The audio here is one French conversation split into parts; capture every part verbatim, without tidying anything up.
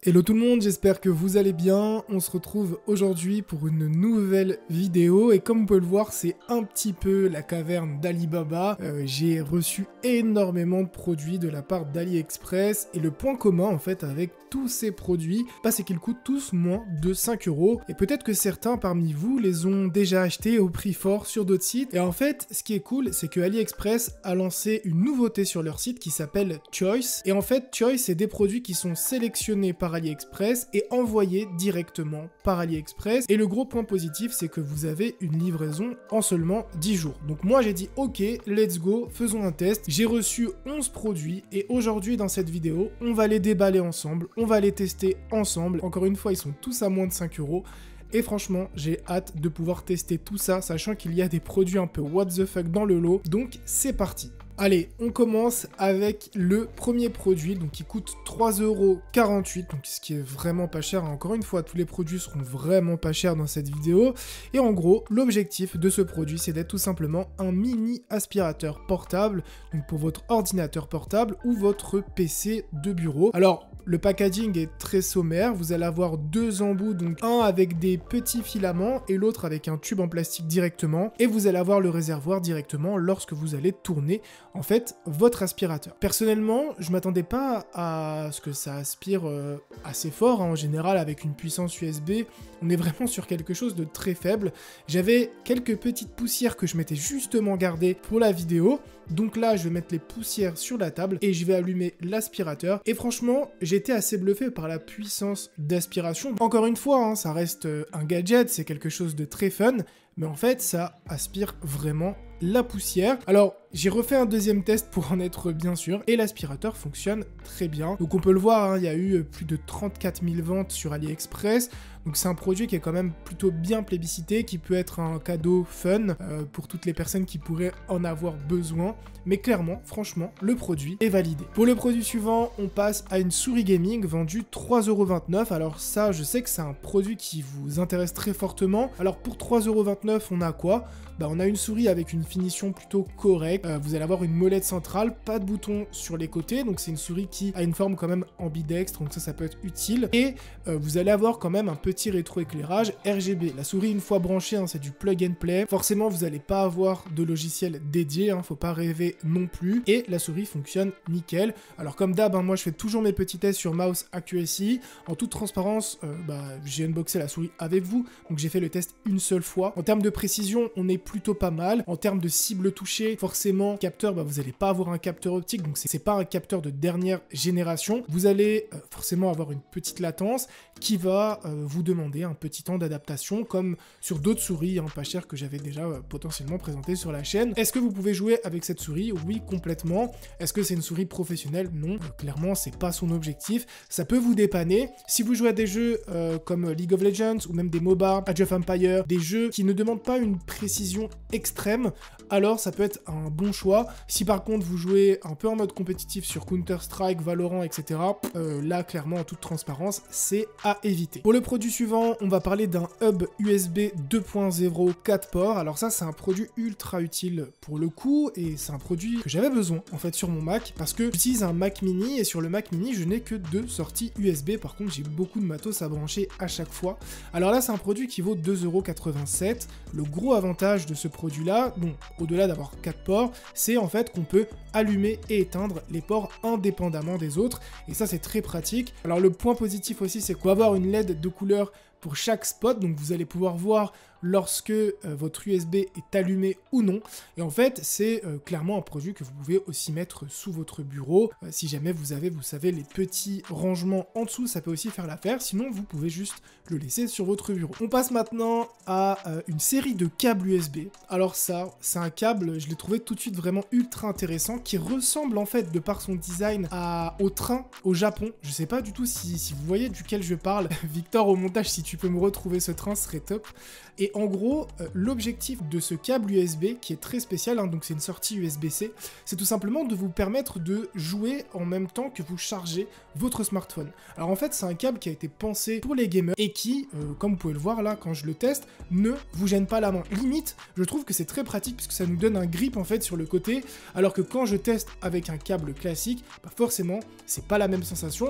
Hello tout le monde, j'espère que vous allez bien. On se retrouve aujourd'hui pour une nouvelle vidéo et comme vous pouvez le voir, c'est un petit peu la caverne d'Alibaba. Euh, j'ai reçu énormément de produits de la part d'AliExpress et le point commun en fait avec tous ces produits, bah, c'est qu'ils coûtent tous moins de cinq euros et peut-être que certains parmi vous les ont déjà achetés au prix fort sur d'autres sites. Et en fait, ce qui est cool, c'est que AliExpress a lancé une nouveauté sur leur site qui s'appelle Choice. Et en fait, Choice, c'est des produits qui sont sélectionnés par AliExpress et envoyés directement par AliExpress. Et le gros point positif, c'est que vous avez une livraison en seulement dix jours. Donc moi, j'ai dit ok, let's go, faisons un test. J'ai reçu onze produits et aujourd'hui, dans cette vidéo, on va les déballer ensemble, on va les tester ensemble. Encore une fois, ils sont tous à moins de cinq euros. Et franchement, j'ai hâte de pouvoir tester tout ça, sachant qu'il y a des produits un peu what the fuck dans le lot. Donc, c'est parti. Allez, on commence avec le premier produit, donc qui coûte trois euros quarante-huit, donc ce qui est vraiment pas cher. Encore une fois, tous les produits seront vraiment pas chers dans cette vidéo. Et en gros, l'objectif de ce produit, c'est d'être tout simplement un mini aspirateur portable, donc pour votre ordinateur portable ou votre P C de bureau. Alors, le packaging est très sommaire, vous allez avoir deux embouts, donc un avec des petits filaments et l'autre avec un tube en plastique directement. Et vous allez avoir le réservoir directement lorsque vous allez tourner en fait votre aspirateur. Personnellement, je m'attendais pas à ce que ça aspire euh, assez fort, hein. En général avec une puissance U S B, on est vraiment sur quelque chose de très faible. J'avais quelques petites poussières que je m'étais justement gardées pour la vidéo, donc là je vais mettre les poussières sur la table et je vais allumer l'aspirateur et franchement j'étais assez bluffé par la puissance d'aspiration. Encore une fois, hein, ça reste un gadget, c'est quelque chose de très fun, mais en fait ça aspire vraiment la poussière. Alors j'ai refait un deuxième test pour en être bien sûr et l'aspirateur fonctionne très bien. Donc on peut le voir, hein, il y a eu plus de trente-quatre mille ventes sur AliExpress. Donc c'est un produit qui est quand même plutôt bien plébiscité, qui peut être un cadeau fun euh, pour toutes les personnes qui pourraient en avoir besoin. Mais clairement, franchement, le produit est validé. Pour le produit suivant, on passe à une souris gaming vendue trois euros vingt-neuf. Alors ça, je sais que c'est un produit qui vous intéresse très fortement. Alors pour trois euros vingt-neuf, on a quoi ? Bah, on a une souris avec une finition plutôt correcte. Euh, vous allez avoir une molette centrale, pas de bouton sur les côtés. Donc c'est une souris qui a une forme quand même ambidextre. Donc ça, ça peut être utile. Et euh, vous allez avoir quand même un petit rétroéclairage R G B. La souris, une fois branchée, hein, c'est du plug and play. Forcément, vous n'allez pas avoir de logiciel dédié. Hein, faut pas rêver non plus. Et la souris fonctionne nickel. Alors comme d'hab, hein, moi je fais toujours mes petits tests sur Mouse Accuracy. En toute transparence, euh, bah, j'ai unboxé la souris avec vous. Donc j'ai fait le test une seule fois. En termes de précision, on est plutôt pas mal. En termes de cible touchée, forcément, capteur, bah, vous n'allez pas avoir un capteur optique, donc c'est pas un capteur de dernière génération. Vous allez euh, forcément avoir une petite latence qui va euh, vous demander un petit temps d'adaptation, comme sur d'autres souris, hein, pas chères que j'avais déjà euh, potentiellement présentées sur la chaîne. Est-ce que vous pouvez jouer avec cette souris ? Oui, complètement. Est-ce que c'est une souris professionnelle ? Non. Euh, clairement, c'est pas son objectif. Ça peut vous dépanner. Si vous jouez à des jeux euh, comme League of Legends ou même des MOBA, Age of Empires, des jeux qui ne demandent pas une précision extrême, alors ça peut être un bon choix. Si par contre vous jouez un peu en mode compétitif sur Counter-Strike, Valorant, et cetera, euh, là clairement en toute transparence, c'est à éviter. Pour le produit suivant, on va parler d'un hub U S B deux point zéro quatre ports. Alors ça, c'est un produit ultra utile pour le coup et c'est un produit que j'avais besoin en fait sur mon Mac parce que j'utilise un Mac mini et sur le Mac mini, je n'ai que deux sorties U S B. Par contre, j'ai beaucoup de matos à brancher à chaque fois. Alors là, c'est un produit qui vaut deux euros quatre-vingt-sept. Le gros avantage de ce produit là, bon, au-delà d'avoir quatre ports, c'est en fait qu'on peut allumer et éteindre les ports indépendamment des autres et ça c'est très pratique. Alors le point positif aussi, c'est qu'on va avoir une L E D de couleur pour chaque spot, donc vous allez pouvoir voir lorsque euh, votre U S B est allumé ou non. Et en fait, c'est euh, clairement un produit que vous pouvez aussi mettre sous votre bureau. Euh, si jamais vous avez, vous savez, les petits rangements en dessous, ça peut aussi faire l'affaire. Sinon, vous pouvez juste le laisser sur votre bureau. On passe maintenant à euh, une série de câbles U S B. Alors ça, c'est un câble, je l'ai trouvé tout de suite vraiment ultra intéressant, qui ressemble en fait, de par son design, à, au train au Japon. Je sais pas du tout si, si vous voyez duquel je parle. Victor, au montage, si tu peux me retrouver ce train, ce serait top. Et en gros, euh, l'objectif de ce câble U S B, qui est très spécial, hein, donc c'est une sortie U S B C, c'est tout simplement de vous permettre de jouer en même temps que vous chargez votre smartphone. Alors en fait, c'est un câble qui a été pensé pour les gamers et qui, euh, comme vous pouvez le voir là, quand je le teste, ne vous gêne pas la main. Limite, je trouve que c'est très pratique puisque ça nous donne un grip en fait sur le côté, alors que quand je teste avec un câble classique, bah forcément, c'est pas la même sensation.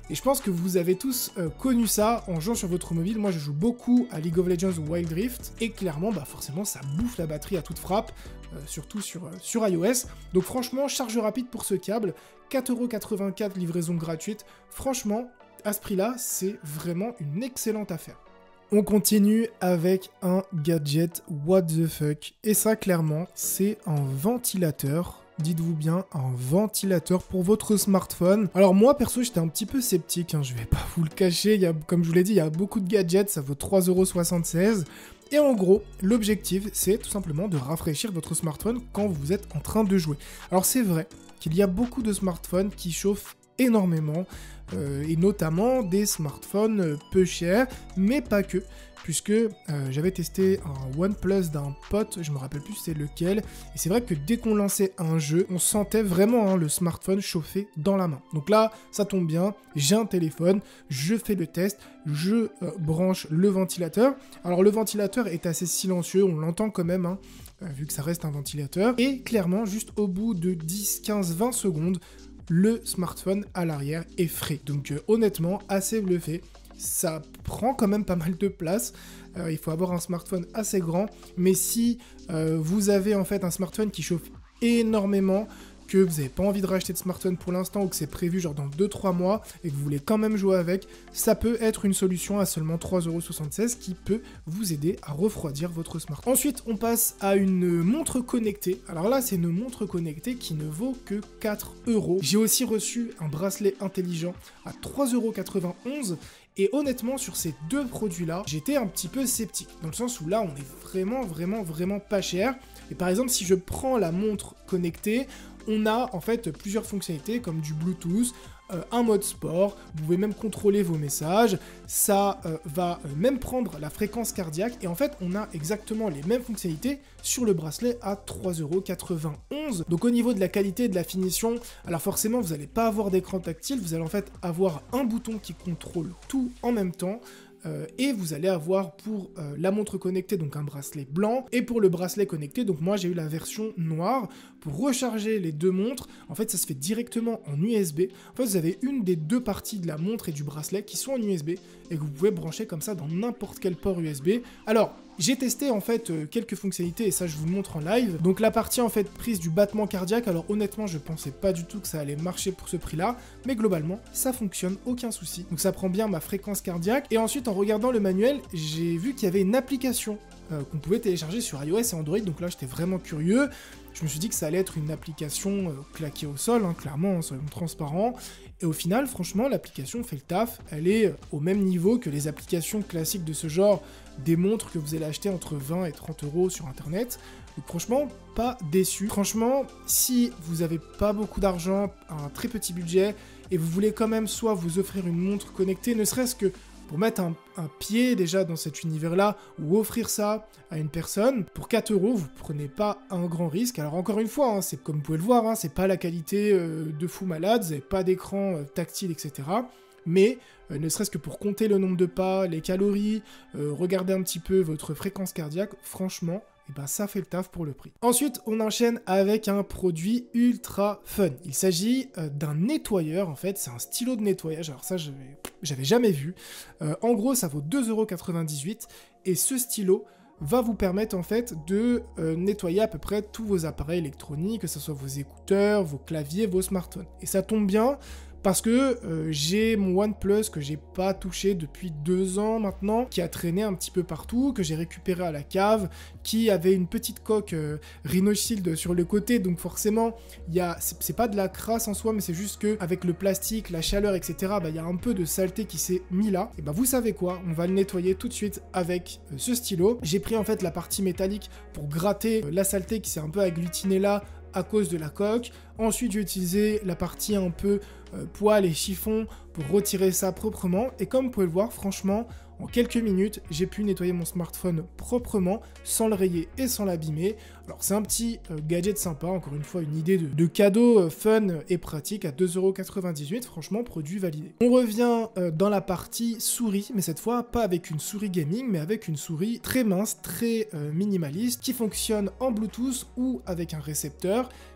Et je pense que vous avez tous euh, connu ça en jouant sur votre mobile. Moi je joue beaucoup à League of Legends ou Wild Rift, et clairement bah forcément ça bouffe la batterie à toute frappe, euh, surtout sur, euh, sur iOS. Donc franchement, charge rapide pour ce câble, quatre euros quatre-vingt-quatre, livraison gratuite. Franchement, à ce prix-là, c'est vraiment une excellente affaire. On continue avec un gadget what the fuck. Et ça, clairement, c'est un ventilateur. Dites-vous bien, un ventilateur pour votre smartphone. Alors moi, perso, j'étais un petit peu sceptique, hein, je vais pas vous le cacher. Il y a, comme je vous l'ai dit, il y a beaucoup de gadgets, ça vaut trois euros soixante-seize. Et en gros, l'objectif, c'est tout simplement de rafraîchir votre smartphone quand vous êtes en train de jouer. Alors c'est vrai qu'il y a beaucoup de smartphones qui chauffent énormément, euh, et notamment des smartphones euh, peu chers, mais pas que, puisque euh, j'avais testé un OnePlus d'un pote, je me rappelle plus c'est lequel, et c'est vrai que dès qu'on lançait un jeu, on sentait vraiment hein, le smartphone chauffer dans la main. Donc là, ça tombe bien, j'ai un téléphone, je fais le test, je euh, branche le ventilateur. Alors le ventilateur est assez silencieux, on l'entend quand même, hein, euh, vu que ça reste un ventilateur, et clairement, juste au bout de dix, quinze, vingt secondes, le smartphone à l'arrière est frais. Donc euh, honnêtement, assez bluffé. Ça prend quand même pas mal de place. Euh, il faut avoir un smartphone assez grand. Mais si euh, vous avez en fait un smartphone qui chauffe énormément, que vous n'avez pas envie de racheter de smartphone pour l'instant ou que c'est prévu genre dans deux trois mois et que vous voulez quand même jouer avec, ça peut être une solution à seulement trois euros soixante-seize qui peut vous aider à refroidir votre smartphone. Ensuite, on passe à une montre connectée. Alors là, c'est une montre connectée qui ne vaut que quatre euros. J'ai aussi reçu un bracelet intelligent à trois euros quatre-vingt-onze. Et honnêtement, sur ces deux produits-là, j'étais un petit peu sceptique. Dans le sens où là, on est vraiment, vraiment, vraiment pas cher. Et par exemple, si je prends la montre connectée, on a en fait plusieurs fonctionnalités comme du Bluetooth, euh, un mode sport, vous pouvez même contrôler vos messages, ça euh, va euh, même prendre la fréquence cardiaque, et en fait on a exactement les mêmes fonctionnalités sur le bracelet à trois euros quatre-vingt-onze. Donc au niveau de la qualité et de la finition, alors forcément vous n'allez pas avoir d'écran tactile, vous allez en fait avoir un bouton qui contrôle tout en même temps. Euh, et vous allez avoir pour euh, la montre connectée donc un bracelet blanc, et pour le bracelet connecté, donc moi j'ai eu la version noire. Pour recharger les deux montres, en fait ça se fait directement en U S B. En fait vous avez une des deux parties de la montre et du bracelet qui sont en U S B et que vous pouvez brancher comme ça dans n'importe quel port U S B. Alors j'ai testé en fait euh, quelques fonctionnalités et ça je vous le montre en live. Donc la partie en fait prise du battement cardiaque, alors honnêtement je pensais pas du tout que ça allait marcher pour ce prix là, mais globalement ça fonctionne, aucun souci. Donc ça prend bien ma fréquence cardiaque, et ensuite en regardant le manuel j'ai vu qu'il y avait une application euh, qu'on pouvait télécharger sur iOS et Android. Donc là j'étais vraiment curieux, je me suis dit que ça allait être une application euh, claquée au sol, hein, clairement, hein, soyons transparents. Et au final, franchement, l'application fait le taf. Elle est au même niveau que les applications classiques de ce genre, des montres que vous allez acheter entre vingt et trente euros sur internet. Donc franchement, pas déçu. Franchement, si vous n'avez pas beaucoup d'argent, un très petit budget, et vous voulez quand même soit vous offrir une montre connectée, ne serait-ce que pour mettre un, un pied déjà dans cet univers-là, ou offrir ça à une personne, pour quatre euros, vous prenez pas un grand risque. Alors encore une fois, hein, c'est comme vous pouvez le voir, hein, c'est pas la qualité euh, de fou malade, vous n'avez pas d'écran euh, tactile, et cetera. Mais euh, ne serait-ce que pour compter le nombre de pas, les calories, euh, regarder un petit peu votre fréquence cardiaque, franchement, et ben ça fait le taf pour le prix. Ensuite, on enchaîne avec un produit ultra fun. Il s'agit euh, d'un nettoyeur, en fait, c'est un stylo de nettoyage. Alors ça, j'avais, j'avais jamais vu. Euh, en gros, ça vaut deux euros quatre-vingt-dix-huit, et ce stylo va vous permettre en fait de euh, nettoyer à peu près tous vos appareils électroniques, que ce soit vos écouteurs, vos claviers, vos smartphones. Et ça tombe bien, parce que euh, j'ai mon OnePlus que j'ai pas touché depuis deux ans maintenant, qui a traîné un petit peu partout, que j'ai récupéré à la cave, qui avait une petite coque euh, Rhino Shield sur le côté, donc forcément, il y a, c'est pas de la crasse en soi, mais c'est juste que avec le plastique, la chaleur, et cetera, bah, il y a un peu de saleté qui s'est mis là. Et bah vous savez quoi, on va le nettoyer tout de suite avec euh, ce stylo. J'ai pris en fait la partie métallique pour gratter euh, la saleté qui s'est un peu agglutinée là, à cause de la coque. Ensuite, j'ai utilisé la partie un peu euh, poil et chiffon pour retirer ça proprement. Et comme vous pouvez le voir, franchement, en quelques minutes, j'ai pu nettoyer mon smartphone proprement, sans le rayer et sans l'abîmer. Alors, c'est un petit euh, gadget sympa, encore une fois, une idée de, de cadeau euh, fun et pratique à deux euros quatre-vingt-dix-huit. Franchement, produit validé. On revient euh, dans la partie souris, mais cette fois, pas avec une souris gaming, mais avec une souris très mince, très euh, minimaliste, qui fonctionne en Bluetooth ou avec un récepteur.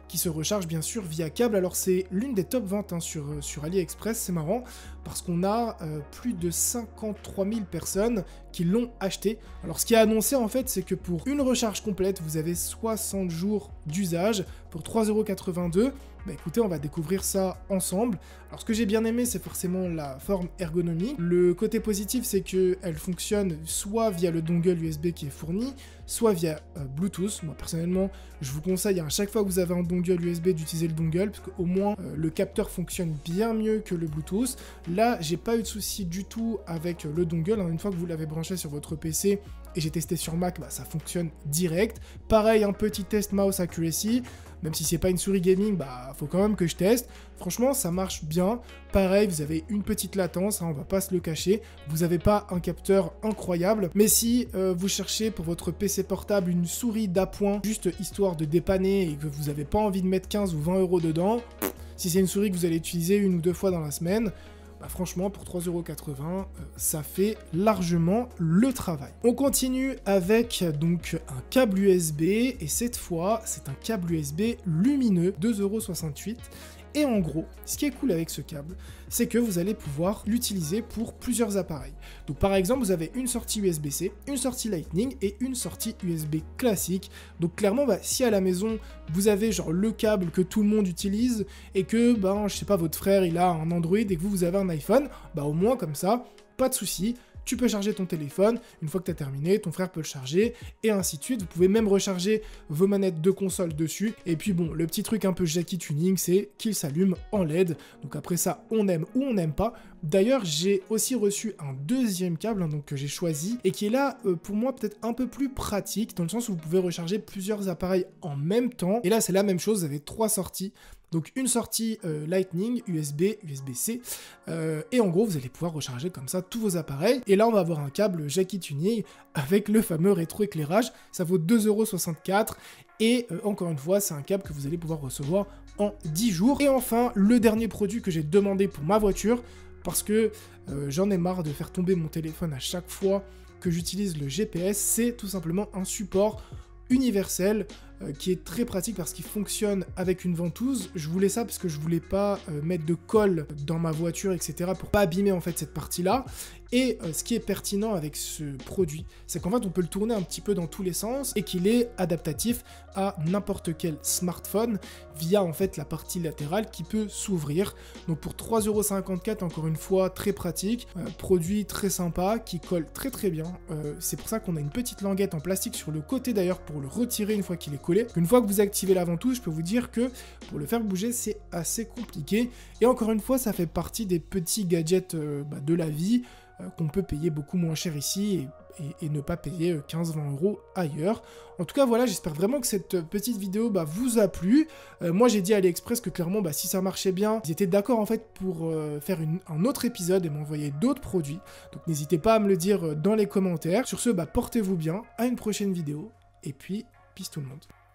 qui se recharge bien sûr via câble. Alors c'est l'une des top ventes hein, sur, sur AliExpress, c'est marrant, parce qu'on a euh, plus de cinquante-trois mille personnes qui l'ont acheté. Alors ce qui est annoncé en fait, c'est que pour une recharge complète, vous avez soixante jours d'usage pour trois euros quatre-vingt-deux. Bah écoutez, on va découvrir ça ensemble. Alors ce que j'ai bien aimé, c'est forcément la forme ergonomique. Le côté positif, c'est qu'elle fonctionne soit via le dongle U S B qui est fourni, soit via euh, Bluetooth. Moi personnellement, je vous conseille à chaque fois que vous avez un dongle U S B d'utiliser le dongle, parce qu'au moins euh, le capteur fonctionne bien mieux que le Bluetooth. Là, j'ai pas eu de souci du tout avec le dongle. Hein. Une fois que vous l'avez branché sur votre P C, et j'ai testé sur Mac, bah, ça fonctionne direct. Pareil, un petit test mouse accuracy. Même si c'est pas une souris gaming, bah faut quand même que je teste. Franchement, ça marche bien. Pareil, vous avez une petite latence, hein, on va pas se le cacher. Vous n'avez pas un capteur incroyable. Mais si euh, vous cherchez pour votre P C portable une souris d'appoint, juste histoire de dépanner et que vous n'avez pas envie de mettre quinze ou vingt euros dedans, si c'est une souris que vous allez utiliser une ou deux fois dans la semaine, bah franchement, pour trois euros quatre-vingts, euh, ça fait largement le travail. On continue avec donc un câble U S B, et cette fois, c'est un câble U S B lumineux, deux euros soixante-huit. Et en gros, ce qui est cool avec ce câble, c'est que vous allez pouvoir l'utiliser pour plusieurs appareils. Donc par exemple, vous avez une sortie U S B C, une sortie Lightning et une sortie U S B classique. Donc clairement, bah, si à la maison, vous avez genre le câble que tout le monde utilise et que, ben, je sais pas, votre frère, il a un Android et que vous, vous avez un iPhone, bah au moins comme ça, pas de souci. Tu peux charger ton téléphone, une fois que tu as terminé, ton frère peut le charger, et ainsi de suite. Vous pouvez même recharger vos manettes de console dessus. Et puis bon, le petit truc un peu Jackie Tuning, c'est qu'il s'allume en L E D. Donc après ça, on aime ou on n'aime pas. D'ailleurs, j'ai aussi reçu un deuxième câble hein, donc, que j'ai choisi, et qui est là, euh, pour moi, peut-être un peu plus pratique, dans le sens où vous pouvez recharger plusieurs appareils en même temps. Et là, c'est la même chose, vous avez trois sorties. Donc une sortie euh, Lightning, U S B, U S B C, euh, et en gros vous allez pouvoir recharger comme ça tous vos appareils. Et là on va avoir un câble Jackie Tuning avec le fameux rétroéclairage, ça vaut deux euros soixante-quatre, et euh, encore une fois c'est un câble que vous allez pouvoir recevoir en dix jours. Et enfin le dernier produit que j'ai demandé pour ma voiture, parce que euh, j'en ai marre de faire tomber mon téléphone à chaque fois que j'utilise le G P S, c'est tout simplement un support universel euh, qui est très pratique parce qu'il fonctionne avec une ventouse. Je voulais ça parce que je voulais pas euh, mettre de colle dans ma voiture, et cetera pour pas abîmer en fait cette partie-là. Et euh, ce qui est pertinent avec ce produit, c'est qu'en fait on peut le tourner un petit peu dans tous les sens et qu'il est adaptatif à n'importe quel smartphone via en fait la partie latérale qui peut s'ouvrir. Donc pour trois euros cinquante-quatre, encore une fois très pratique, euh, produit très sympa qui colle très très bien. Euh, c'est pour ça qu'on a une petite languette en plastique sur le côté d'ailleurs pour le retirer une fois qu'il est collé. Une fois que vous activez la ventouse, je peux vous dire que pour le faire bouger c'est assez compliqué. Et encore une fois, ça fait partie des petits gadgets euh, bah, de la vie euh, qu'on peut payer beaucoup moins cher ici et, et, et ne pas payer quinze à vingt euros ailleurs. En tout cas voilà, j'espère vraiment que cette petite vidéo bah, vous a plu. Euh, moi j'ai dit à AliExpress que clairement bah, si ça marchait bien, ils étaient d'accord en fait pour euh, faire une, un autre épisode et m'envoyer d'autres produits. Donc n'hésitez pas à me le dire dans les commentaires. Sur ce, bah, portez-vous bien, à une prochaine vidéo et puis peace tout le monde.